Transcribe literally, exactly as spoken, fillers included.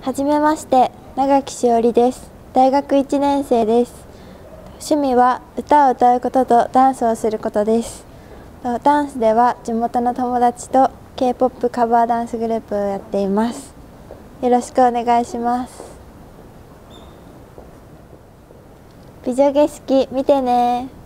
はじめまして、長木しおりです。大学いちねん生です。趣味は歌を歌うこととダンスをすることです。ダンスでは地元の友達と ケーポップ カバーダンスグループをやっています。よろしくお願いします。美女景色見てね。